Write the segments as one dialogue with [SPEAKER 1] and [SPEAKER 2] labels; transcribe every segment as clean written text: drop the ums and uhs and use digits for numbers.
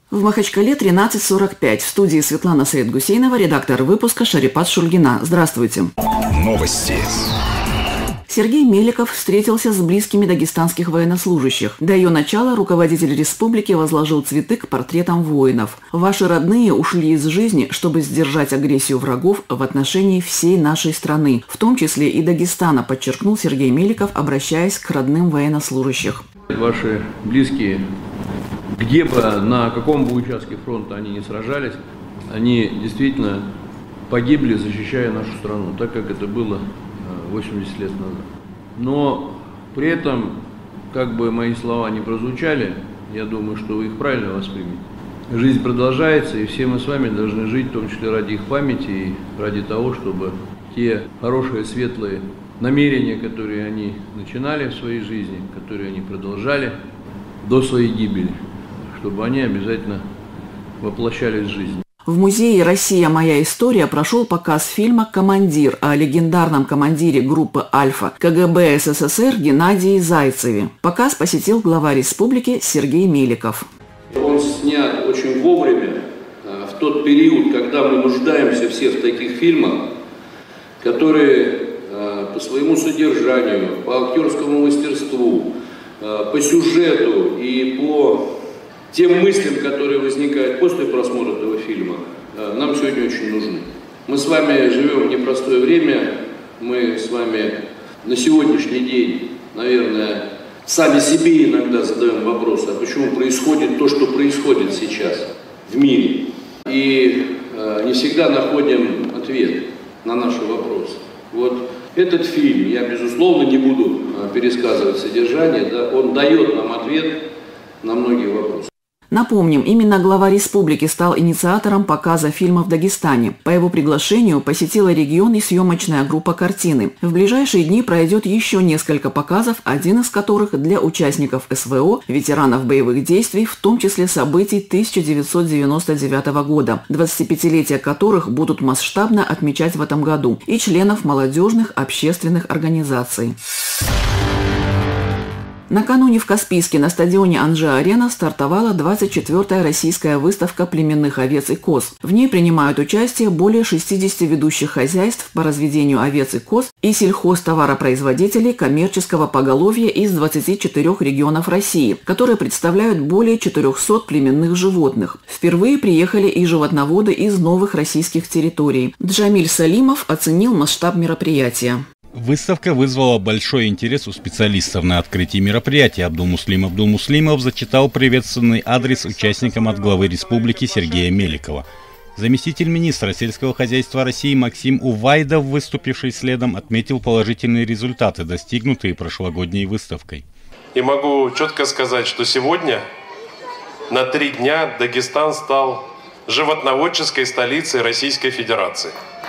[SPEAKER 1] В Махачкале 13:45. В студии Светлана Саидгусейнова, редактор выпуска Шарипат Шульгина. Здравствуйте.
[SPEAKER 2] Новости.
[SPEAKER 1] Сергей Меликов встретился с близкими дагестанских военнослужащих. До ее начала руководитель республики возложил цветы к портретам воинов. Ваши родные ушли из жизни, чтобы сдержать агрессию врагов в отношении всей нашей страны, в том числе и Дагестана, подчеркнул Сергей Меликов, обращаясь к родным военнослужащих.
[SPEAKER 3] Ваши близкие, где бы, на каком бы участке фронта они не сражались, они действительно погибли, защищая нашу страну, так как это было 80 лет назад. Но при этом, как бы мои слова не прозвучали, я думаю, что вы их правильно воспримете. Жизнь продолжается, и все мы с вами должны жить, в том числе ради их памяти и ради того, чтобы те хорошие, светлые намерения, которые они начинали в своей жизни, которые они продолжали до своей гибели, чтобы они обязательно воплощались в жизнь.
[SPEAKER 1] В музее «Россия. Моя история» прошел показ фильма «Командир» о легендарном командире группы «Альфа» КГБ СССР Геннадии Зайцеве. Показ посетил глава республики Сергей Меликов.
[SPEAKER 3] Он снят очень вовремя, в тот период, когда мы нуждаемся все в таких фильмах, которые по своему содержанию, по актерскому мастерству, по сюжету и по тем мыслям, которые возникают после просмотра этого фильма, нам сегодня очень нужны. Мы с вами живем в непростое время, мы с вами на сегодняшний день, наверное, сами себе иногда задаем вопрос, а почему происходит то, что происходит сейчас в мире. И не всегда находим ответ на наши вопросы. Вот этот фильм, я безусловно не буду пересказывать содержание, да, он дает нам ответ на многие вопросы.
[SPEAKER 1] Напомним, именно глава республики стал инициатором показа фильма в Дагестане. По его приглашению посетила регион и съемочная группа картины. В ближайшие дни пройдет еще несколько показов, один из которых для участников СВО, ветеранов боевых действий, в том числе событий 1999 года, 25-летия которых будут масштабно отмечать в этом году, и членов молодежных общественных организаций. Накануне в Каспийске на стадионе Анжи-Арена стартовала 24-я российская выставка племенных овец и коз. В ней принимают участие более 60 ведущих хозяйств по разведению овец и коз и сельхозтоваропроизводителей коммерческого поголовья из 24 регионов России, которые представляют более 400 племенных животных. Впервые приехали и животноводы из новых российских территорий. Джамиль Салимов оценил масштаб мероприятия.
[SPEAKER 4] Выставка вызвала большой интерес у специалистов. На открытии мероприятия Абдул-Муслимов зачитал приветственный адрес участникам от главы республики Сергея Меликова. Заместитель министра сельского хозяйства России Максим Увайдов, выступивший следом, отметил положительные результаты, достигнутые прошлогодней выставкой.
[SPEAKER 5] И могу четко сказать, что сегодня на 3 дня Дагестан стал животноводческой столицей Российской Федерации.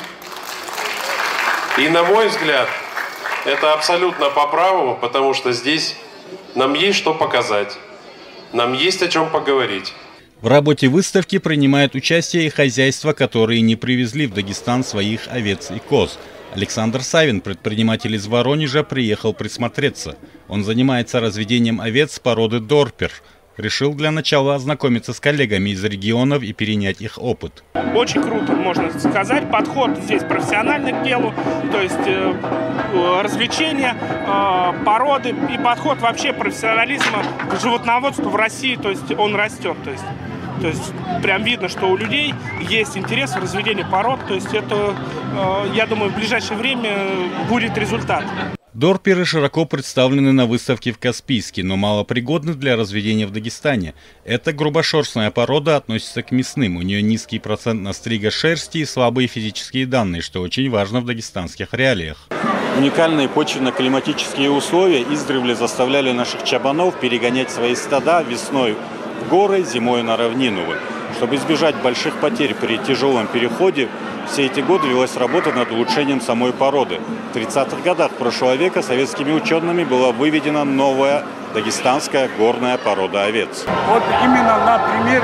[SPEAKER 5] И, на мой взгляд, это абсолютно по праву, потому что здесь нам есть что показать, нам есть о чем поговорить.
[SPEAKER 4] В работе выставки принимают участие и хозяйства, которые не привезли в Дагестан своих овец и коз. Александр Савин, предприниматель из Воронежа, приехал присмотреться. Он занимается разведением овец породы Дорпер. Решил для начала ознакомиться с коллегами из регионов и перенять их опыт.
[SPEAKER 6] Очень круто, можно сказать. Подход здесь профессиональный к делу, то есть развлечения, породы и подход вообще профессионализма к животноводству в России, то есть он растет. То есть прям видно, что у людей есть интерес в разведении пород, то есть это, я думаю, в ближайшее время будет результат.
[SPEAKER 4] Дорперы широко представлены на выставке в Каспийске, но малопригодны для разведения в Дагестане. Эта грубошерстная порода относится к мясным, у нее низкий процент настрига шерсти и слабые физические данные, что очень важно в дагестанских реалиях.
[SPEAKER 7] Уникальные почвенно-климатические условия издревле заставляли наших чабанов перегонять свои стада весной в горы, зимой на равнину. Чтобы избежать больших потерь при тяжелом переходе, все эти годы велась работа над улучшением самой породы. В 30-х годах прошлого века советскими учеными была выведена новая дагестанская горная порода овец.
[SPEAKER 8] Вот именно на примере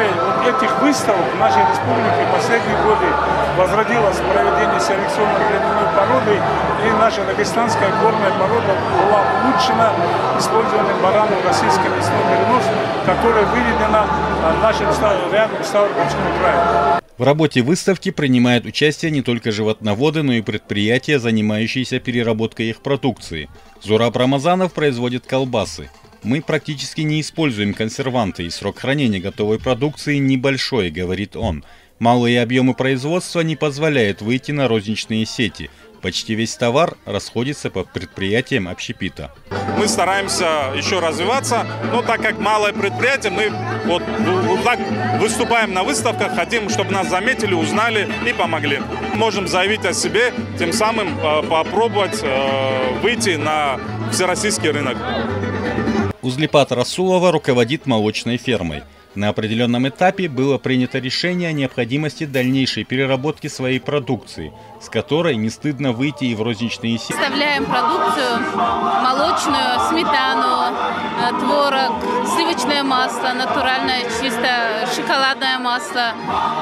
[SPEAKER 2] этих выставок в нашей республике в последние годы возродилось проведение селекционной племенной породы, и наша дагестанская горная порода была улучшена использованием баранов российской мясной меринос, которая выведена нашим рядом Ставропольским краем.
[SPEAKER 4] В работе выставки принимают участие не только животноводы, но и предприятия, занимающиеся переработкой их продукции. Зураб Рамазанов производит колбасы. Мы практически не используем консерванты, и срок хранения готовой продукции небольшой, говорит он. Малые объемы производства не позволяют выйти на розничные сети. Почти весь товар расходится по предприятиям общепита.
[SPEAKER 8] Мы стараемся еще развиваться, но так как малое предприятие, мы вот так выступаем на выставках, хотим, чтобы нас заметили, узнали и помогли. Можем заявить о себе, тем самым попробовать выйти на всероссийский рынок.
[SPEAKER 4] Узлипат Расулова руководит молочной фермой. На определенном этапе было принято решение о необходимости дальнейшей переработки своей продукции, с которой не стыдно выйти и в розничные сети.
[SPEAKER 9] Представляем продукцию молочную, сметану, творог, сливочное масло, натуральное, чисто шоколадное масло.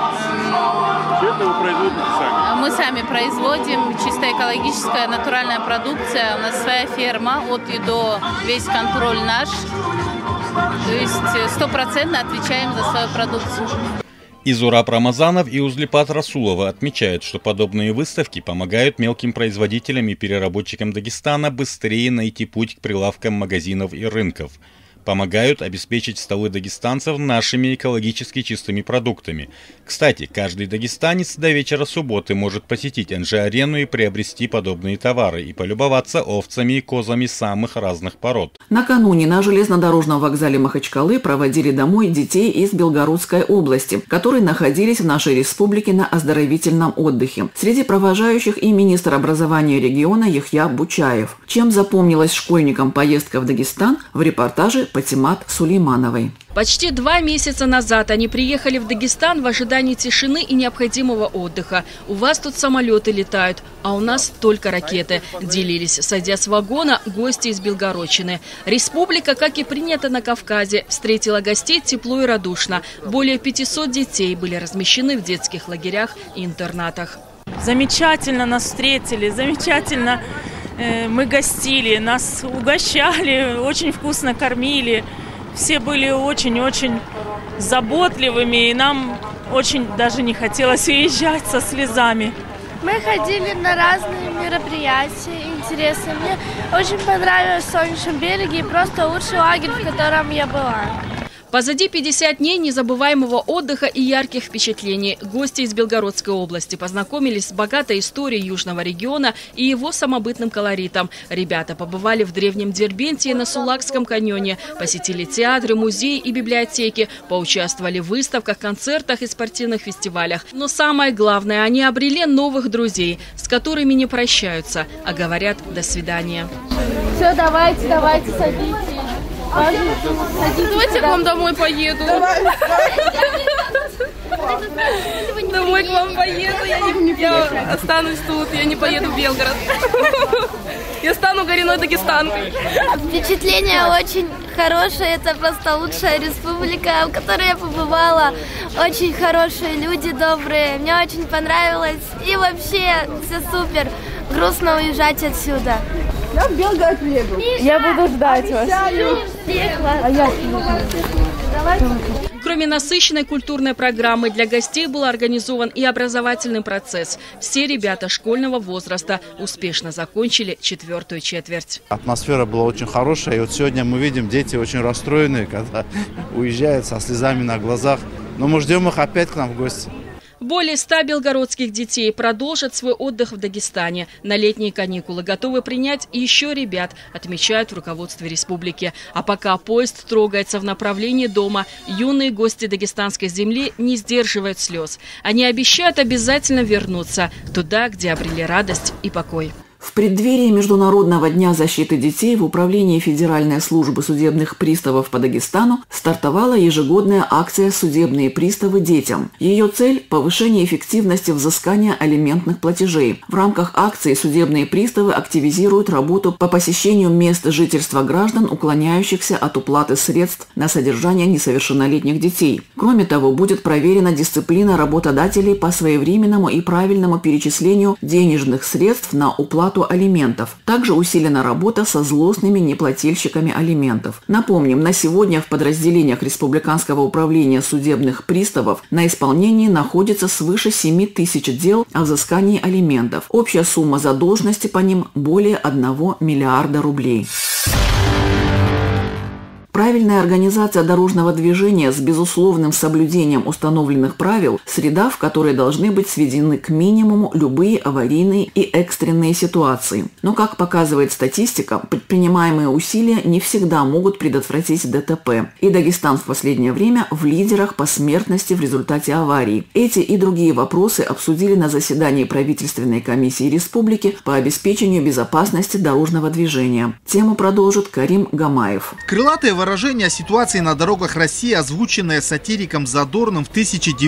[SPEAKER 8] Это вы производите сами?
[SPEAKER 9] Мы сами производим, чисто экологическая, натуральная продукция. У нас своя ферма, от и до, весь контроль наш. То есть 100% отвечаем за свою продукцию.
[SPEAKER 4] И Зураб Рамазанов, и Узлипат Расулова отмечают, что подобные выставки помогают мелким производителям и переработчикам Дагестана быстрее найти путь к прилавкам магазинов и рынков. Помогают обеспечить столы дагестанцев нашими экологически чистыми продуктами. Кстати, каждый дагестанец до вечера субботы может посетить НЖ-арену и приобрести подобные товары и полюбоваться овцами и козами самых разных пород.
[SPEAKER 1] Накануне на железнодорожном вокзале Махачкалы проводили домой детей из Белгородской области, которые находились в нашей республике на оздоровительном отдыхе. Среди провожающих и министр образования региона Яхья Бучаев. Чем запомнилась школьникам поездка в Дагестан, в репортаже Патимат Сулеймановой.
[SPEAKER 10] Почти 2 месяца назад они приехали в Дагестан в ожидании тишины и необходимого отдыха. У вас тут самолеты летают, а у нас только ракеты. Делились, садя с вагона, гости из Белгородчины. Республика, как и принято на Кавказе, встретила гостей тепло и радушно. Более 500 детей были размещены в детских лагерях и интернатах.
[SPEAKER 11] Замечательно нас встретили, замечательно мы гостили, нас угощали, очень вкусно кормили. Все были очень-очень заботливыми, и нам очень даже не хотелось уезжать со слезами.
[SPEAKER 12] Мы ходили на разные мероприятия интересные. Мне очень понравилось в Солнечном береге, просто лучший лагерь, в котором я была.
[SPEAKER 10] Позади 50 дней незабываемого отдыха и ярких впечатлений. Гости из Белгородской области познакомились с богатой историей южного региона и его самобытным колоритом. Ребята побывали в древнем Дербенте и на Сулакском каньоне, посетили театры, музеи и библиотеки, поучаствовали в выставках, концертах и спортивных фестивалях. Но самое главное, они обрели новых друзей, с которыми не прощаются, а говорят «до свидания».
[SPEAKER 12] Все, давайте, садитесь.
[SPEAKER 9] Давайте я к вам домой поеду. Домой к вам поеду. Я останусь тут, я не поеду в Белгород. Я стану коренной дагестанкой.
[SPEAKER 12] Впечатление очень хорошее. Это просто лучшая республика, в которой я побывала. Очень хорошие люди, добрые. Мне очень понравилось. И вообще все супер. Грустно уезжать отсюда.
[SPEAKER 13] Я в Белгород приеду.
[SPEAKER 12] Я буду ждать вас.
[SPEAKER 10] Кроме насыщенной культурной программы, для гостей был организован и образовательный процесс. Все ребята школьного возраста успешно закончили 4-ю четверть.
[SPEAKER 14] Атмосфера была очень хорошая. И вот сегодня мы видим, дети очень расстроенные, когда уезжают со слезами на глазах. Но мы ждем их опять к нам в гости.
[SPEAKER 10] Более 100 белгородских детей продолжат свой отдых в Дагестане. На летние каникулы готовы принять еще ребят, отмечают в руководстве республики. А пока поезд трогается в направлении дома, юные гости дагестанской земли не сдерживают слез. Они обещают обязательно вернуться туда, где обрели радость и покой.
[SPEAKER 1] В преддверии Международного дня защиты детей в Управлении Федеральной службы судебных приставов по Дагестану стартовала ежегодная акция «Судебные приставы детям». Ее цель – повышение эффективности взыскания алиментных платежей. В рамках акции судебные приставы активизируют работу по посещению мест жительства граждан, уклоняющихся от уплаты средств на содержание несовершеннолетних детей. Кроме того, будет проверена дисциплина работодателей по своевременному и правильному перечислению денежных средств на уплату алиментов. Также усилена работа со злостными неплательщиками алиментов. Напомним, на сегодня в подразделениях Республиканского управления судебных приставов на исполнении находится свыше 7 тысяч дел о взыскании алиментов. Общая сумма задолженности по ним более 1 миллиарда рублей. Правильная организация дорожного движения с безусловным соблюдением установленных правил – среда, в которой должны быть сведены к минимуму любые аварийные и экстренные ситуации. Но, как показывает статистика, предпринимаемые усилия не всегда могут предотвратить ДТП. И Дагестан в последнее время в лидерах по смертности в результате аварий. Эти и другие вопросы обсудили на заседании правительственной комиссии республики по обеспечению безопасности дорожного движения. Тему продолжит Карим Гамаев.
[SPEAKER 15] Крылатые выражение о ситуации на дорогах России, озвученное сатириком Задорным в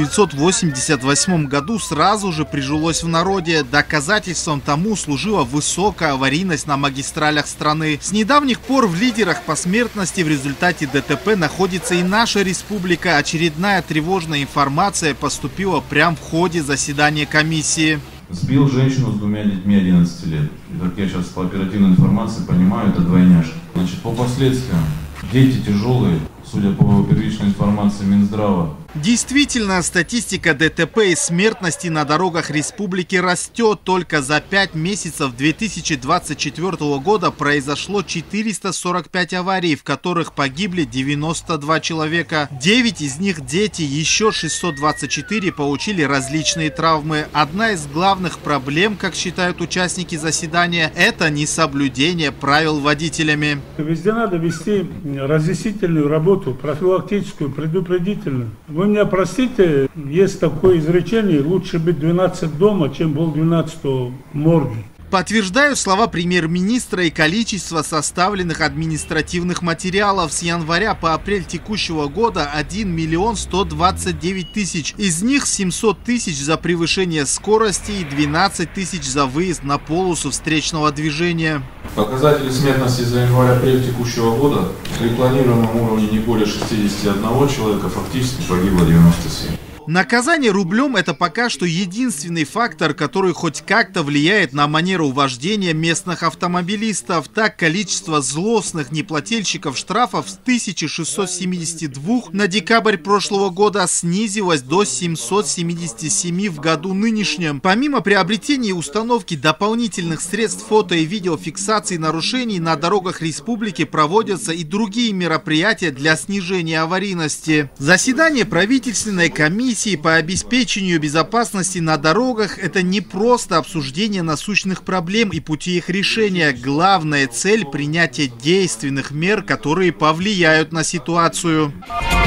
[SPEAKER 15] 1988 году, сразу же прижилось в народе. Доказательством тому служила высокая аварийность на магистралях страны. С недавних пор в лидерах по смертности в результате ДТП находится и наша республика. Очередная тревожная информация поступила прямо в ходе заседания комиссии.
[SPEAKER 16] Сбил женщину с 2 детьми 11 лет. И, как я сейчас по оперативной информации понимаю, это двойняшки. Значит, по последствиям. Дети тяжелые, судя по первичной информации Минздрава.
[SPEAKER 15] Действительно, статистика ДТП и смертности на дорогах республики растет. Только за 5 месяцев 2024 года произошло 445 аварий, в которых погибли 92 человека. 9 из них дети, еще 624 получили различные травмы. Одна из главных проблем, как считают участники заседания, это несоблюдение правил водителями.
[SPEAKER 2] Везде надо вести разъяснительную работу, профилактическую, предупредительную. Вы меня простите, есть такое изречение: лучше быть 12 дома, чем был 12 в морге.
[SPEAKER 15] Подтверждают слова премьер-министра и количество составленных административных материалов. С января по апрель текущего года 1 129 000. Из них 700 000 за превышение скорости и 12 000 за выезд на полосу встречного движения.
[SPEAKER 16] Показатели смертности за январь-апрель текущего года при планируемом уровне не более 61 человека, фактически погибло 97.
[SPEAKER 15] Наказание рублем – это пока что единственный фактор, который хоть как-то влияет на манеру вождения местных автомобилистов. Так, количество злостных неплательщиков штрафов с 1672 на декабрь прошлого года снизилось до 777 в году нынешнем. Помимо приобретения и установки дополнительных средств фото- и видеофиксации нарушений, на дорогах республики проводятся и другие мероприятия для снижения аварийности. Заседание правительственной комиссии по обеспечению безопасности на дорогах – это не просто обсуждение насущных проблем и пути их решения. Главная цель – принятие действенных мер, которые повлияют на ситуацию.